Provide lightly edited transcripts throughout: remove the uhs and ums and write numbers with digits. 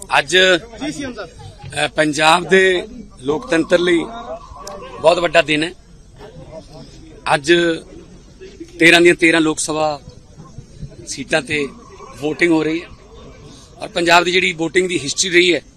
ਅੱਜ पंजाब दे लोकतंत्र लई बहुत वड्डा दिन है। अज 13 दी 13 लोक सभा सीटां ते वोटिंग हो रही है और पंजाब की जिहड़ी वोटिंग की हिस्टरी रही है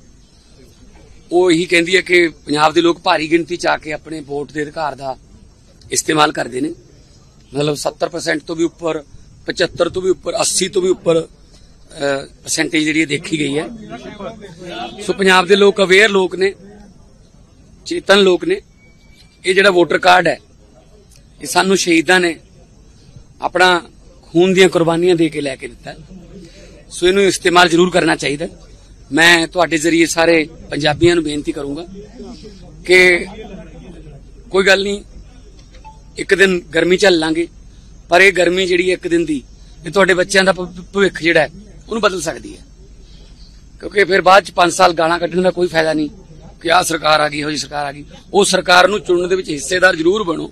वो यही कहती है कि पंजाब के लोग भारी गिनती च आके अपने वोट के अधिकार का इस्तेमाल करते हैं। मतलब 70% तो भी उपर, 75 तो भी उपर, 80 तो भी उपर परसेंटेज जी देखी गई है। सो पंजाब के लोग अवेयर लोग ने, चेतन लोग ने। ये जिहड़ा वोटर कार्ड है ये सानू शहीदां ने अपना खून दी कुर्बानियां दे के लैके दिता है। सो इनू इस्तेमाल जरूर करना चाहिए। मैं तुहाडे जरिए सारे पंजाबियों नूं बेनती करूंगा कि कोई गल नहीं, एक दिन गर्मी झल लांगे, पर यह गर्मी जिहड़ी एक दिन दी ये तुहाडे बच्चों का भविख जिहड़ा है उन्हें बदल सकती है। क्योंकि फिर बाद 5 साल गालां कड्ढण का कोई फायदा नहीं कि आ सरकार आ गई, हो जी सरकार आ गई। उस सरकार नूं चुनण दे विच हिस्सेदार जरूर बनो।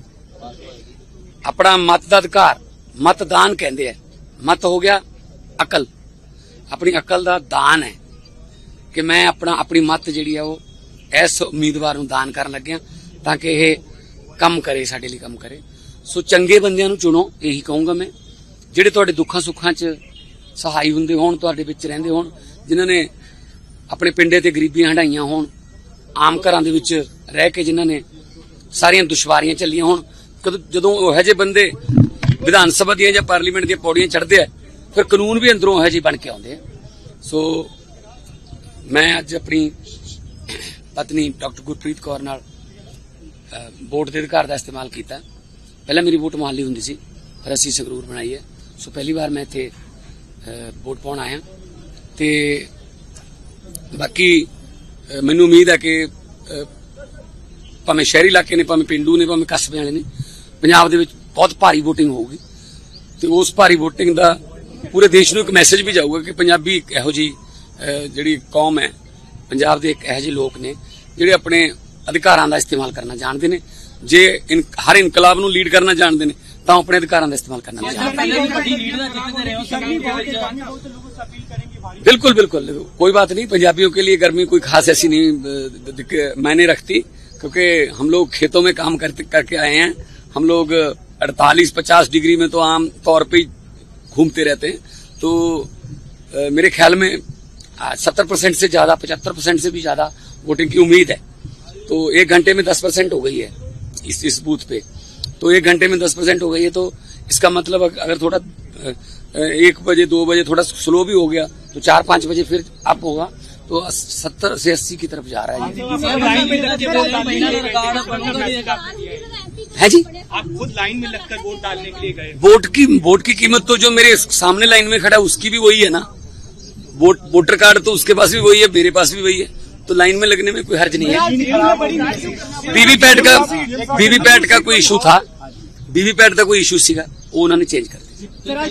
अपना मत दा अधिकार, मतदान कहते हैं। मत हो गया अकल, अपनी अकल का दान है कि मैं अपनी मत जिहड़ी है वो इस उम्मीदवार नूं दान करन लग्या ताकि यह काम करे, साडे लई काम करे। सो चंगे बंदियां नूं चुनो, यही कहूँगा मैं, जिहड़े तुहाडे दुखां सुखां च सहाई हुंदे होण, तुहाडे विच रहिंदे होण, जिन्हां ने अपने पिंडे ते गरीबियां हंडाईयां होण, आम घरां दे विच रह के जिन्हां ने सारियां दुश्वारियां झल्लियां होण। जदों उहो जिहे बंदे विधान सभा दियां जां पार्लीमेंट दियां पौड़ियां चढ़दे आ, फिर कानून भी अंदरों उहो जिहे बन के आउंदे आ। सो मैं अज अपनी पत्नी डॉक्टर गुरप्रीत कौर नाल वोट के अधिकार का इस्तेमाल किया। पहले मेरी वोट मोहाली हुंदी सी, पर असीं संगरूर बनाई है। सो पहली बार मैं इत्थे वोट पाउण आया। ते बाकी मैनूं उम्मीद है कि भावें शहरी इलाके ने, भावें पिंडू ने, भावें कस्बे वाले ने, पंजाब दे विच बहुत भारी वोटिंग होगी। तो उस भारी वोटिंग का पूरे देश नूं एक मैसेज भी जाऊगा कि पंजाबी एक इहो जी जिहड़ी कौम है, पंजाब दे एक इहो जिहे लोग ने जिहड़े अपने अधिकारां दा इस्तेमाल करना जानते हैं। जे हर इनकलाब नूं लीड करना जानते हैं तो अपने अधिकारां दा इस्तेमाल करना नहीं जानते। बिल्कुल बिल्कुल, कोई बात नहीं। पंजाबियों के लिए गर्मी कोई खास ऐसी नहीं मायने रखती, क्योंकि हम लोग खेतों में काम करके आए हैं। हम लोग 48-50 डिग्री में तो आम तौर पे घूमते रहते हैं। तो मेरे ख्याल में 70% से ज्यादा, 75% से भी ज्यादा वोटिंग की उम्मीद है। तो 1 घंटे में 10% हो गई है इस बूथ पे। तो 1 घंटे में 10% हो गई है, तो इसका मतलब अगर थोड़ा 1 बजे 2 बजे थोड़ा स्लो भी हो गया तो 4-5 बजे फिर अप होगा, तो 70 से 80 की तरफ जा रहा है जी। आप खुद लाइन में लगकर वोट डालने के लिए गए। वोट की कीमत तो जो मेरे सामने लाइन में खड़ा है उसकी भी वही है ना। वोटर कार्ड तो उसके पास भी वही है, मेरे पास भी वही है, तो लाइन में लगने में कोई हर्ज नहीं है। वीवीपैट का कोई इशू था, वीवीपैट का कोई इशू सीगा, वो उन्होंने चेंज कर दिया।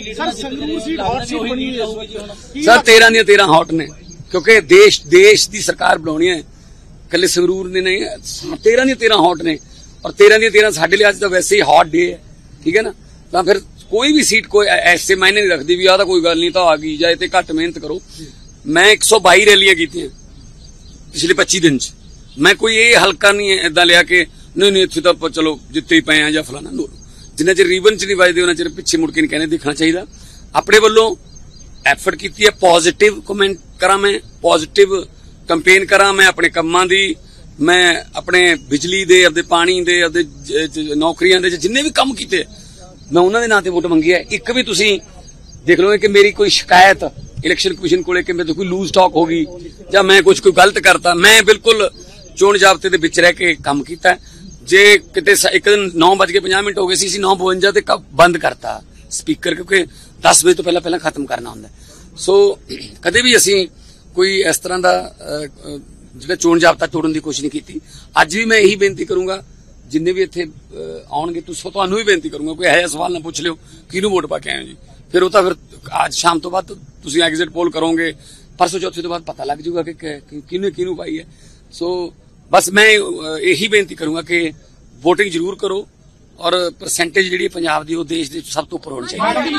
सर 13 दी 13 हॉट ने, क्योंकि देश की सरकार बनानी है, कल संगरूर ने नहीं। 13 दी 13 हॉट ने, और 13 दी 13 साडे लिए अज तो वैसे ही हॉट डे है, ठीक है ना। तो फिर कोई भी सीट कोई ऐसे मायने नहीं रखती भी आ कोई गल नहीं तो आ गई, या इतने घट मेहनत करो। मैं 122 रैलियां की पिछले 25 दिन च। मैं कोई ये हल्का नहीं है इदा लिया कि नहीं इतने तो चलो जिते ही पे हैं या फलाना। जिन्ना चिर रीबन च नहीं बजते उन्ना चिर पिछे मुड़ के नहीं कहने देखना चाहिए। अपने वालों एफर्ट की है, पॉजिटिव कमेंट करा, मैं पॉजिटिव कंपेन करा, मैं अपने कम्मां दी, मैं अपने बिजली दे, अपने पानी दे, अपने नौकरियां दे जिन्ने भी काम किए मैं उन्होंने नां ते वोट मंगी है। एक भी तुसीं देख लो कि मेरी कोई शिकायत इलेक्शन कमीशन को कि मेरे कोई लूज टॉक होगी या मैं कुछ कोई गलत करता, मैं बिल्कुल चोण जाबते दे विच रह के काम किया। जे किते एक दिन 9:50 हो गए सी 9:52 ते बंद करता स्पीकर, क्योंकि 10 बजे तो पहला खत्म करना होंदा। सो कदे भी असीं कोई इस तरह का जिहड़ा चोण जाबता तोड़न की कोशिश नहीं की। अज भी मैं यही बेनती करूंगा जिन्ने भी इत्थे आउणगे, तुहानूं भी बेनती करूंगा कोई ऐसा सवाल ना पूछ लिओ किहनूं वोट पा के आए हो जी। फिर वो तो फिर आज शाम तो बाद तुसीं एग्जिट पोल करोगे, परसों चौथे तो बाद पता लग जाऊगा कि किहनूं पाई है। सो बस मैं यही बेनती करूंगा कि वोटिंग जरूर करो, ਔਰ ਪਰਸੈਂਟੇਜ ਜਿਹੜੀ ਪੰਜਾਬ ਦੀ ਉਹ ਦੇਸ਼ ਦੇ ਸਭ ਤੋਂ ਉੱਪਰ ਹੋਣੀ ਚਾਹੀਦੀ ਹੈ।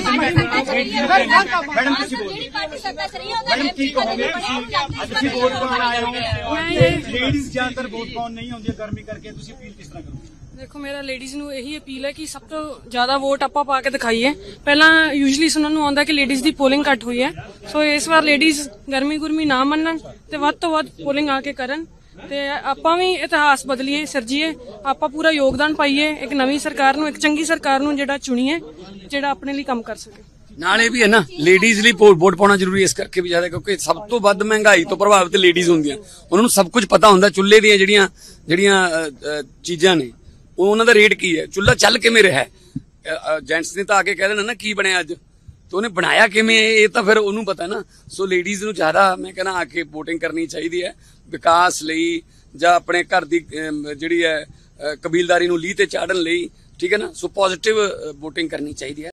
मैडम किसी बोल मैडम की कहोगे ਤੁਸੀਂ ਵੋਟ ਪਾਉਣ ਆਏ ਹੋ ਲੇਡੀਜ਼ ਜ਼ਿਆਦਾਤਰ ਵੋਟ ਪਾਉਣ ਨਹੀਂ ਆਉਂਦੀਆਂ ਗਰਮੀ ਕਰਕੇ ਤੁਸੀਂ ਅਪੀਲ ਕਿਸ ਤਰ੍ਹਾਂ ਕਰੋਗੇ? ਦੇਖੋ ਮੇਰਾ ਲੇਡੀਜ਼ ਨੂੰ ਇਹੀ ਅਪੀਲ ਹੈ ਕਿ ਸਭ ਤੋਂ ਜ਼ਿਆਦਾ ਵੋਟ ਆਪਾਂ ਪਾ ਕੇ ਦਿਖਾਈਏ। ਪਹਿਲਾਂ ਯੂਜੂਅਲੀ ਸੁਣਨ ਨੂੰ ਆਉਂਦਾ ਕਿ ਲੇਡੀਜ਼ ਦੀ ਪੋਲਿੰਗ ਘੱਟ ਹੋਈ ਹੈ, ਸੋ ਇਸ ਵਾਰ ਲੇਡੀਜ਼ ਗਰਮੀ ਗੁਰਮੀ ਨਾ ਮੰਨਣ ਤੇ ਵੱਧ ਤੋਂ ਵੱਧ ਪੋਲਿੰਗ ਆ ਕੇ ਕਰਨ ਤੇ ਆਪਾਂ ਵੀ ਇਤਿਹਾਸ ਬਦਲੀਏ, ਸਿਰਜੀਏ, ਆਪਾਂ ਪੂਰਾ ਯੋਗਦਾਨ ਪਾਈਏ ਇੱਕ ਨਵੀਂ ਸਰਕਾਰ ਨੂੰ, ਇੱਕ ਚੰਗੀ ਸਰਕਾਰ ਨੂੰ ਜਿਹੜਾ ਚੁਣੀਏ, ਜਿਹੜਾ ਆਪਣੇ ਲਈ ਕੰਮ ਕਰ ਸਕੇ। ਨਾਲੇ ਵੀ ਹੈ ਨਾ ਲੇਡੀਜ਼ ਲਈ ਵੋਟ ਪਾਉਣਾ ਜ਼ਰੂਰੀ ਇਸ ਕਰਕੇ ਵੀ ਜ਼ਿਆਦਾ ਕਿਉਂਕਿ ਸਭ ਤੋਂ ਵੱਧ ਮਹਿੰਗਾਈ ਤੋਂ ਪ੍ਰਭਾਵਿਤ ਲੇਡੀਜ਼ ਹੁੰਦੀਆਂ, ਉਹਨਾਂ ਨੂੰ ਸਭ ਕੁਝ ਪਤਾ ਹੁੰਦਾ ਚੁੱਲ੍ਹੇ ਦੀਆਂ ਜਿਹੜੀਆਂ ਚੀਜ਼ਾਂ ਨੇ ਉਹ ਉਹਨਾਂ ਦਾ ਰੇਟ ਕੀ ਹੈ, ਚੁੱਲ੍ਹਾ ਚੱਲ ਕਿਵੇਂ ਰਿਹਾ। ਜੈਂਟਸ ਨੇ ਤਾਂ ਆ ਕੇ ਕਹਿ ਦੇਣਾ ਨਾ ਕੀ ਬਣਿਆ ਅੱਜ, ਤੇ ਉਹਨੇ ਬਣਾਇਆ ਕਿਵੇਂ ਇਹ ਤਾਂ ਫਿਰ ਉਹਨੂੰ ਪਤਾ ਨਾ। ਸੋ ਲੇਡੀਜ਼ ਨੂੰ ਜ਼ਿਆਦਾ ਮੈਂ ਕਹਿੰਦਾ ਆ ਕੇ ਵੋਟਿੰਗ ਕਰਨੀ ਚਾਹੀਦੀ ਹੈ ਵਿਕਾਸ ਲਈ ਜਾਂ ਆਪਣੇ ਘਰ ਦੀ ਜਿਹੜੀ ਹੈ ਕਬੀਲਦਾਰੀ ਨੂੰ ਲੀਹ ਤੇ ਚਾੜਨ ਲਈ, ਠੀਕ ਹੈ ਨਾ। ਸੋ ਪੋਜ਼ਿਟਿਵ ਵੋਟਿੰਗ ਕਰਨੀ ਚਾਹੀਦੀ ਹੈ।